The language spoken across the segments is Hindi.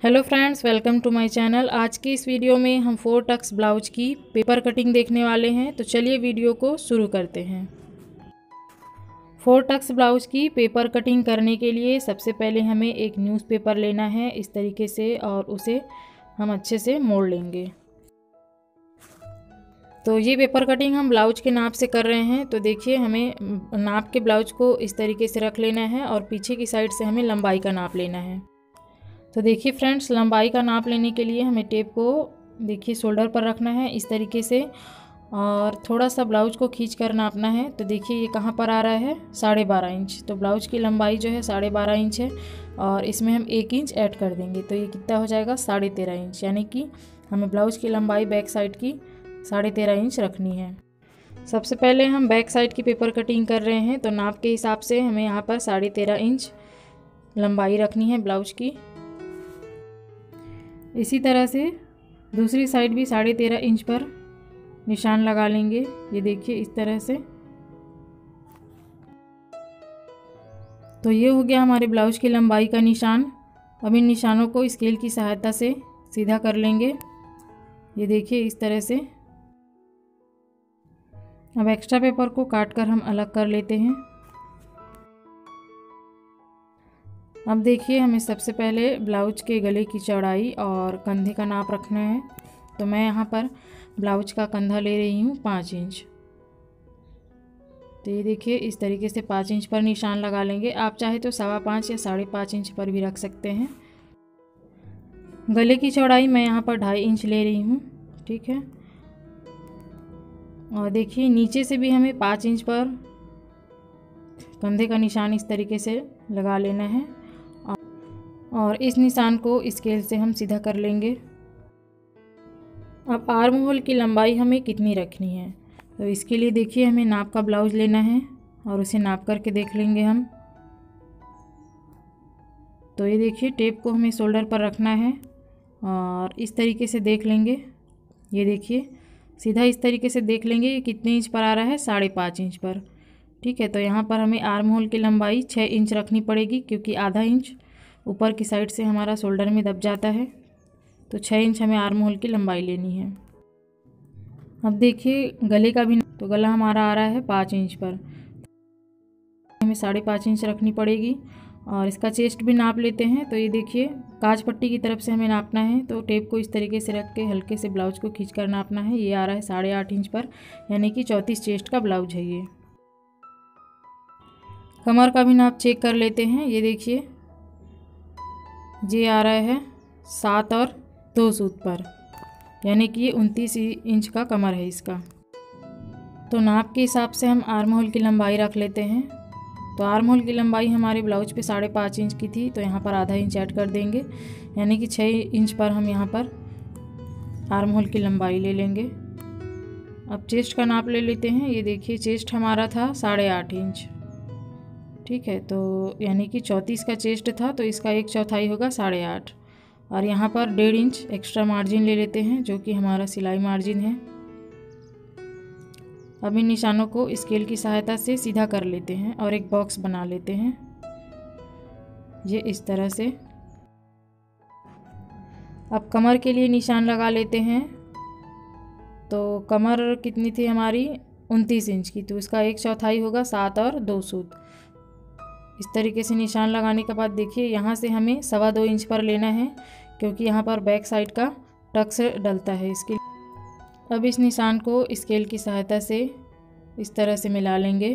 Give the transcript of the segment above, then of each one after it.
Hello friends, welcome to my channel. आज की इस वीडियो में हम 4 टक्स ब्लाउज की पेपर कटिंग देखने वाले हैं। तो चलिए वीडियो को शुरू करते हैं। 4 टक्स ब्लाउज की पेपर कटिंग करने के लिए सबसे पहले हमें एक न्यूज़पेपर लेना है इस तरीके से, और उसे हम अच्छे से मोड़ लेंगे। तो ये पेपर कटिंग हम ब्लाउज के नाप से कर रहे हैं। तो देखिए, हमें नाप के ब्लाउज को इस तरीके से रख लेना है और पीछे की साइड से हमें लंबाई का नाप लेना है। तो देखिए फ्रेंड्स, लंबाई का नाप लेने के लिए हमें टेप को देखिए शोल्डर पर रखना है इस तरीके से, और थोड़ा सा ब्लाउज को खींच कर नापना है। तो देखिए ये कहाँ पर आ रहा है, 12.5 इंच। तो ब्लाउज की लंबाई जो है 12.5 इंच है, और इसमें हम 1 इंच ऐड कर देंगे। तो ये कितना हो जाएगा, 13.5 इंच। यानी कि हमें ब्लाउज की लंबाई बैक साइड की 13.5 इंच रखनी है। सबसे पहले हम बैक साइड की पेपर कटिंग कर रहे हैं। तो नाप के हिसाब से हमें यहाँ पर 13.5 इंच लंबाई रखनी है ब्लाउज की। इसी तरह से दूसरी साइड भी 13.5 इंच पर निशान लगा लेंगे। ये देखिए इस तरह से। तो ये हो गया हमारे ब्लाउज की लंबाई का निशान। अब इन निशानों को स्केल की सहायता से सीधा कर लेंगे। ये देखिए इस तरह से। अब एक्स्ट्रा पेपर को काट कर हम अलग कर लेते हैं। अब देखिए, हमें सबसे पहले ब्लाउज के गले की चौड़ाई और कंधे का नाप रखना है। तो मैं यहाँ पर ब्लाउज का कंधा ले रही हूँ 5 इंच। तो ये देखिए इस तरीके से 5 इंच पर निशान लगा लेंगे। आप चाहे तो 5.25 या 5.5 इंच पर भी रख सकते हैं। गले की चौड़ाई मैं यहाँ पर 2.5 इंच ले रही हूँ, ठीक है। और देखिए नीचे से भी हमें 5 इंच पर कंधे का निशान इस तरीके से लगा लेना है, और इस निशान को स्केल से हम सीधा कर लेंगे। अब आर्म होल की लंबाई हमें कितनी रखनी है, तो इसके लिए देखिए हमें नाप का ब्लाउज लेना है और उसे नाप करके देख लेंगे हम। तो ये देखिए टेप को हमें शोल्डर पर रखना है और इस तरीके से देख लेंगे। ये देखिए सीधा इस तरीके से देख लेंगे ये कितने इंच पर आ रहा है, 5.5 इंच पर, ठीक है। तो यहाँ पर हमें आर्म होल की लंबाई 6 इंच रखनी पड़ेगी, क्योंकि आधा इंच ऊपर की साइड से हमारा शोल्डर में दब जाता है। तो 6 इंच हमें आर्म होल की लंबाई लेनी है। अब देखिए गले का भी, तो गला हमारा आ रहा है 5 इंच पर, हमें 5.5 इंच रखनी पड़ेगी। और इसका चेस्ट भी नाप लेते हैं। तो ये देखिए काज पट्टी की तरफ से हमें नापना है। तो टेप को इस तरीके से रख के हल्के से ब्लाउज को खींच कर नापना है। ये आ रहा है 8.5 इंच पर, यानी कि 34 चेस्ट का ब्लाउज है ये। कमर का भी नाप चेक कर लेते हैं। ये देखिए ये आ रहा है 7 और 2 सूत पर, यानी कि ये 29 इंच का कमर है इसका। तो नाप के हिसाब से हम आर्म होल की लंबाई रख लेते हैं। तो आर्म होल की लंबाई हमारे ब्लाउज पे 5.5 इंच की थी, तो यहाँ पर आधा इंच ऐड कर देंगे, यानी कि 6 इंच पर हम यहाँ पर आर्म होल की लंबाई ले लेंगे। अब चेस्ट का नाप ले लेते हैं। ये देखिए चेस्ट हमारा था 8.5 इंच, ठीक है। तो यानी कि 34 का चेस्ट था, तो इसका 1/4 होगा 8.5। और यहाँ पर 1.5 इंच एक्स्ट्रा मार्जिन ले लेते हैं, जो कि हमारा सिलाई मार्जिन है। अब इन निशानों को स्केल की सहायता से सीधा कर लेते हैं और एक बॉक्स बना लेते हैं, ये इस तरह से। अब कमर के लिए निशान लगा लेते हैं। तो कमर कितनी थी हमारी, 29 इंच की, तो इसका 1/4 होगा 7 और 2 सूत। इस तरीके से निशान लगाने के बाद देखिए यहाँ से हमें 2.25 इंच पर लेना है, क्योंकि यहाँ पर बैक साइड का टक्स डलता है इसके। अब इस निशान को स्केल की सहायता से इस तरह से मिला लेंगे।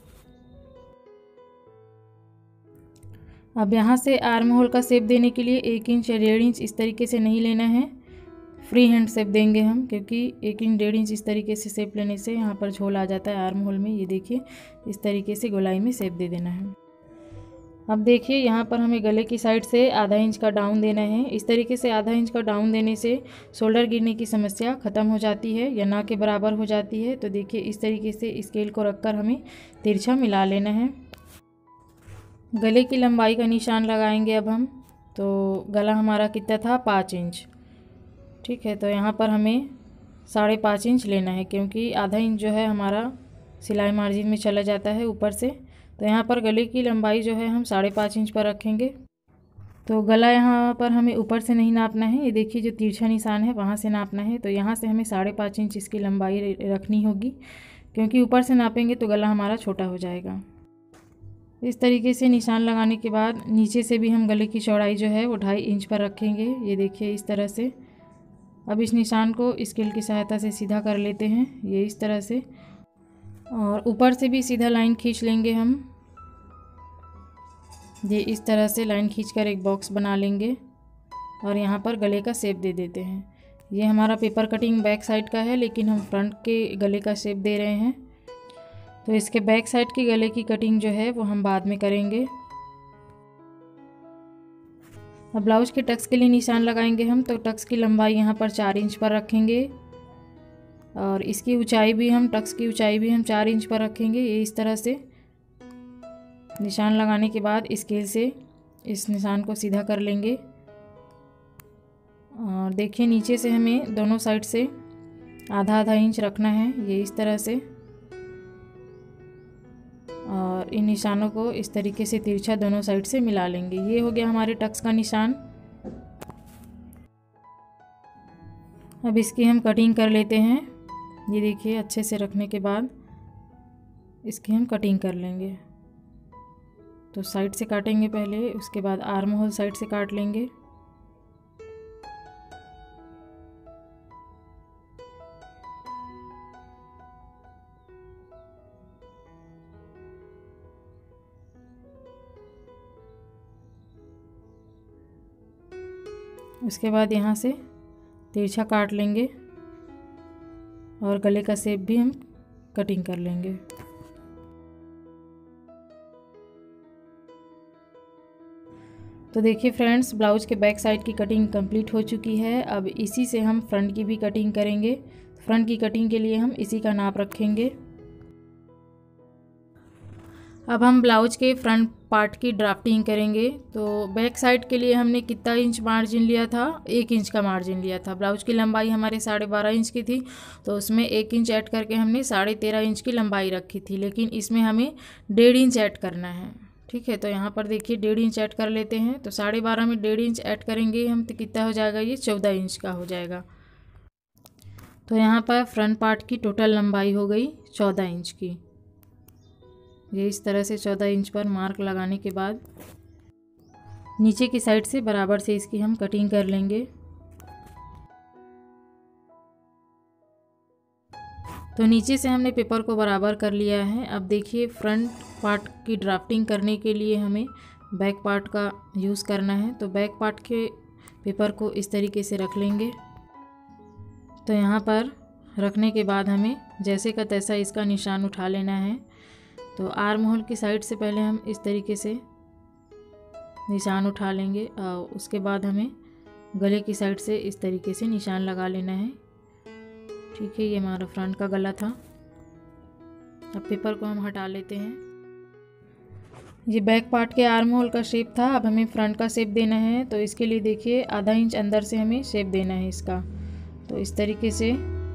अब यहाँ से आर्म होल का शेप देने के लिए 1 इंच या 1.5 इंच इस तरीके से नहीं लेना है, फ्री हैंड शेप देंगे हम, क्योंकि 1 इंच 1.5 इंच इस तरीके से शेप लेने से यहाँ पर झोल आ जाता है आर्म होल में। ये देखिए इस तरीके से गोलाई में शेप दे देना है। अब देखिए यहाँ पर हमें गले की साइड से आधा इंच का डाउन देना है। इस तरीके से आधा इंच का डाउन देने से शोल्डर गिरने की समस्या ख़त्म हो जाती है या ना के बराबर हो जाती है। तो देखिए इस तरीके से स्केल को रखकर हमें तिरछा मिला लेना है। गले की लंबाई का निशान लगाएंगे अब हम। तो गला हमारा कितना था, 5 इंच, ठीक है। तो यहाँ पर हमें 5.5 इंच लेना है, क्योंकि आधा इंच जो है हमारा सिलाई मार्जिन में चला जाता है ऊपर से। तो यहाँ पर गले की लंबाई जो है हम 5.5 इंच पर रखेंगे। तो गला यहाँ पर हमें ऊपर से नहीं नापना है, ये देखिए जो तिरछा निशान है वहाँ से नापना है। तो यहाँ से हमें 5.5 इंच इसकी लंबाई रखनी होगी, क्योंकि ऊपर से नापेंगे तो गला हमारा छोटा हो जाएगा। इस तरीके से निशान लगाने के बाद नीचे से भी हम गले की चौड़ाई जो है वो 2.5 इंच पर रखेंगे, ये देखिए इस तरह से। अब इस निशान को स्केल की सहायता से सीधा कर लेते हैं, ये इस तरह से, और ऊपर से भी सीधा लाइन खींच लेंगे हम। ये इस तरह से लाइन खींचकर एक बॉक्स बना लेंगे और यहाँ पर गले का शेप दे देते हैं। ये हमारा पेपर कटिंग बैक साइड का है, लेकिन हम फ्रंट के गले का शेप दे रहे हैं, तो इसके बैक साइड के गले की कटिंग जो है वो हम बाद में करेंगे। अब ब्लाउज के टक्स के लिए निशान लगाएंगे हम, तो टक्स की लंबाई यहाँ पर 4 इंच पर रखेंगे और इसकी ऊंचाई भी हम, टक्स की ऊंचाई भी हम 4 इंच पर रखेंगे। ये इस तरह से निशान लगाने के बाद स्केल से इस निशान को सीधा कर लेंगे और देखिए नीचे से हमें दोनों साइड से आधा इंच रखना है, ये इस तरह से। और इन निशानों को इस तरीके से तिरछा दोनों साइड से मिला लेंगे। ये हो गया हमारे टक्स का निशान। अब इसकी हम कटिंग कर लेते हैं। ये देखिए अच्छे से रखने के बाद इसकी हम कटिंग कर लेंगे। तो साइड से काटेंगे पहले, उसके बाद आर्म होल साइड से काट लेंगे। उसके बाद यहाँ से तिरछा काट लेंगे और गले का शेप भी हम कटिंग कर लेंगे। तो देखिए फ्रेंड्स, ब्लाउज के बैक साइड की कटिंग कंप्लीट हो चुकी है। अब इसी से हम फ्रंट की भी कटिंग करेंगे। फ्रंट की कटिंग के लिए हम इसी का नाप रखेंगे। अब हम ब्लाउज के फ्रंट पार्ट की ड्राफ्टिंग करेंगे। तो बैक साइड के लिए हमने कितना इंच मार्जिन लिया था? 1 इंच का मार्जिन लिया था। ब्लाउज की लंबाई हमारे 12.5 इंच की थी, तो उसमें 1 इंच ऐड करके हमने 13.5 इंच की लंबाई रखी थी, लेकिन इसमें हमें 1.5 इंच ऐड करना है। ठीक है, तो यहाँ पर देखिए 1.5 इंच ऐड कर लेते हैं। तो 12.5 में 1.5 इंच ऐड करेंगे हम, तो कितना हो जाएगा? ये 14 इंच का हो जाएगा। तो यहाँ पर फ्रंट पार्ट की टोटल लंबाई हो गई 14 इंच की। ये इस तरह से 14 इंच पर मार्क लगाने के बाद नीचे की साइड से बराबर से इसकी हम कटिंग कर लेंगे। तो नीचे से हमने पेपर को बराबर कर लिया है। अब देखिए फ्रंट पार्ट की ड्राफ्टिंग करने के लिए हमें बैक पार्ट का यूज़ करना है। तो बैक पार्ट के पेपर को इस तरीके से रख लेंगे। तो यहाँ पर रखने के बाद हमें जैसे का तैसा इसका निशान उठा लेना है। तो आर्म होल की साइड से पहले हम इस तरीके से निशान उठा लेंगे और उसके बाद हमें गले की साइड से इस तरीके से निशान लगा लेना है। ठीक है, ये हमारा फ्रंट का गला था। अब पेपर को हम हटा लेते हैं। ये बैक पार्ट के आर्म होल का शेप था। अब हमें फ्रंट का शेप देना है। तो इसके लिए देखिए आधा इंच अंदर से हमें शेप देना है इसका। तो इस तरीके से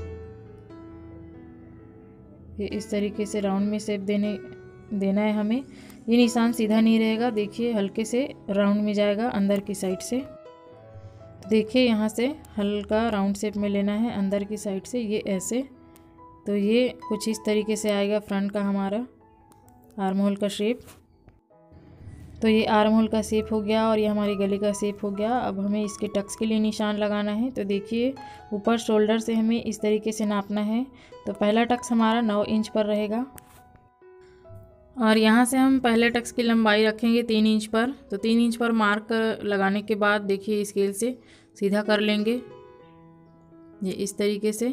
ये इस तरीके से राउंड में शेप देना है हमें। ये निशान सीधा नहीं रहेगा, देखिए हल्के से राउंड में जाएगा अंदर की साइड से। तो देखिए यहाँ से हल्का राउंड शेप में लेना है अंदर की साइड से, ये ऐसे। तो ये कुछ इस तरीके से आएगा फ्रंट का हमारा आर्म होल का शेप। तो ये आर्म होल का शेप हो गया और ये हमारे गले का शेप हो गया। अब हमें इसके टक्स के लिए निशान लगाना है। तो देखिए ऊपर शोल्डर से हमें इस तरीके से नापना है। तो पहला टक्स हमारा 9 इंच पर रहेगा और यहाँ से हम पहले टक्स की लंबाई रखेंगे 3 इंच पर। तो 3 इंच पर मार्क लगाने के बाद देखिए स्केल से सीधा कर लेंगे, ये इस तरीके से।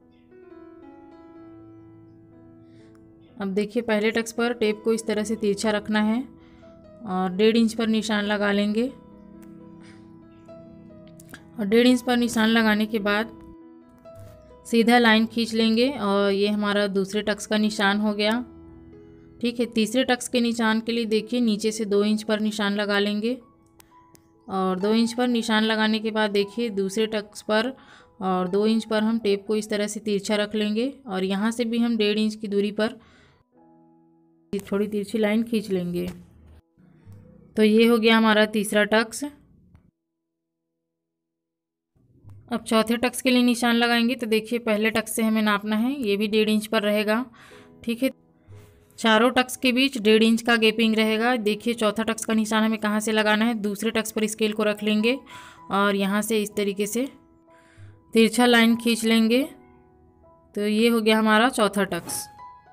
अब देखिए पहले टक्स पर टेप को इस तरह से तिरछा रखना है और 1.5 इंच पर निशान लगा लेंगे। और 1.5 इंच पर निशान लगाने के बाद सीधा लाइन खींच लेंगे और ये हमारा दूसरे टक्स का निशान हो गया। ठीक है, तीसरे टक्स के निशान के लिए देखिए नीचे से 2 इंच पर निशान लगा लेंगे और 2 इंच पर निशान लगाने के बाद देखिए दूसरे टक्स पर और 2 इंच पर हम टेप को इस तरह से तिरछा रख लेंगे और यहाँ से भी हम 1.5 इंच की दूरी पर थोड़ी तिरछी लाइन खींच लेंगे। तो ये हो गया हमारा तीसरा टक्स। अब चौथे टक्स के लिए निशान लगाएंगे। तो देखिए पहले टक्स से हमें नापना है, ये भी 1.5 इंच पर रहेगा। ठीक है, चारों टक्स के बीच 1.5 इंच का गैपिंग रहेगा। देखिए चौथा टक्स का निशान हमें कहाँ से लगाना है, दूसरे टक्स पर स्केल को रख लेंगे और यहाँ से इस तरीके से तिरछा लाइन खींच लेंगे। तो ये हो गया हमारा चौथा टक्स।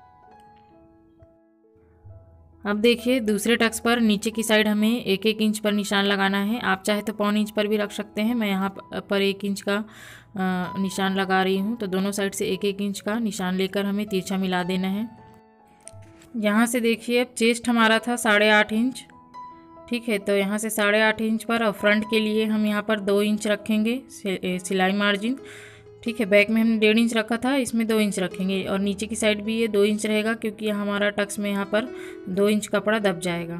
अब देखिए दूसरे टक्स पर नीचे की साइड हमें 1-1 इंच पर निशान लगाना है। आप चाहे तो 1.25 इंच पर भी रख सकते हैं, मैं यहाँ पर 1 इंच का निशान लगा रही हूँ। तो दोनों साइड से 1-1 इंच का निशान लेकर हमें तिरछा मिला देना है। यहाँ से देखिए अब चेस्ट हमारा था 8.5 इंच। ठीक है, तो यहाँ से 8.5 इंच पर और फ्रंट के लिए हम यहाँ पर 2 इंच रखेंगे सिलाई मार्जिन। ठीक है, बैक में हमने 1.5 इंच रखा था, इसमें 2 इंच रखेंगे और नीचे की साइड भी ये 2 इंच रहेगा, क्योंकि हमारा टक्स में यहाँ पर 2 इंच कपड़ा दब जाएगा।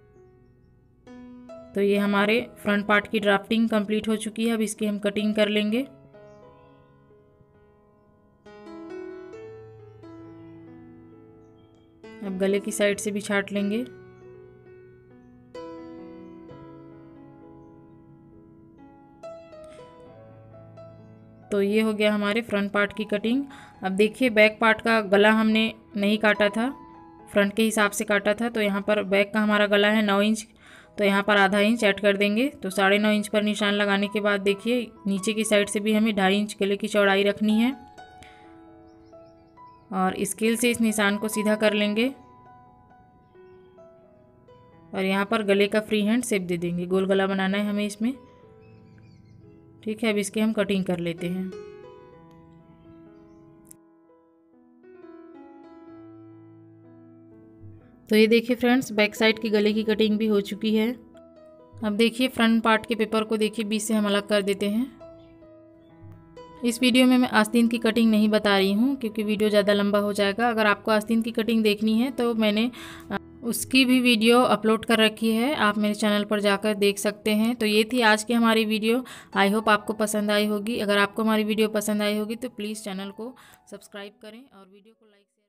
तो ये हमारे फ्रंट पार्ट की ड्राफ्टिंग कंप्लीट हो चुकी है। अब इसकी हम कटिंग कर लेंगे। अब गले की साइड से भी छाट लेंगे। तो ये हो गया हमारे फ्रंट पार्ट की कटिंग। अब देखिए बैक पार्ट का गला हमने नहीं काटा था, फ्रंट के हिसाब से काटा था। तो यहाँ पर बैक का हमारा गला है 9 इंच, तो यहाँ पर आधा इंच ऐड कर देंगे। तो 9.5 इंच पर निशान लगाने के बाद देखिए नीचे की साइड से भी हमें 2.5 इंच गले की चौड़ाई रखनी है और स्केल से इस निशान को सीधा कर लेंगे और यहाँ पर गले का फ्री हैंड शेप दे देंगे। गोल गला बनाना है हमें इसमें। ठीक है, अब इसकी हम कटिंग कर लेते हैं। तो ये देखिए फ्रेंड्स, बैक साइड की गले की कटिंग भी हो चुकी है। अब देखिए फ्रंट पार्ट के पेपर को देखिए बीच से हम अलग कर देते हैं। इस वीडियो में मैं आस्तीन की कटिंग नहीं बता रही हूँ, क्योंकि वीडियो ज़्यादा लंबा हो जाएगा। अगर आपको आस्तीन की कटिंग देखनी है तो मैंने उसकी भी वीडियो अपलोड कर रखी है, आप मेरे चैनल पर जाकर देख सकते हैं। तो ये थी आज की हमारी वीडियो। आई होप आपको पसंद आई होगी। अगर आपको हमारी वीडियो पसंद आई होगी तो प्लीज़ चैनल को सब्सक्राइब करें और वीडियो को लाइक